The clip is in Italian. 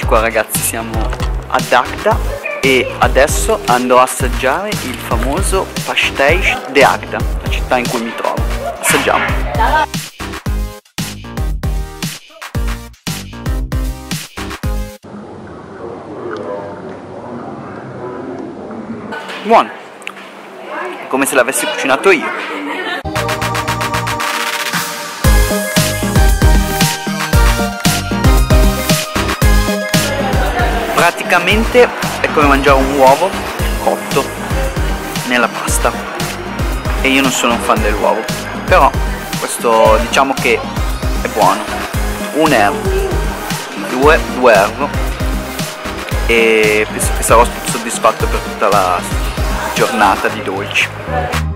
qua ragazzi, siamo ad Águeda e adesso andrò a assaggiare il famoso pastéis de Águeda, la città in cui mi trovo. Assaggiamo. Buono, come se l'avessi cucinato io. Praticamente è come mangiare un uovo cotto nella pasta e io non sono un fan dell'uovo, però questo diciamo che è buono. 1 euro, 2 euro e penso che sarò soddisfatto per tutta la giornata di dolci.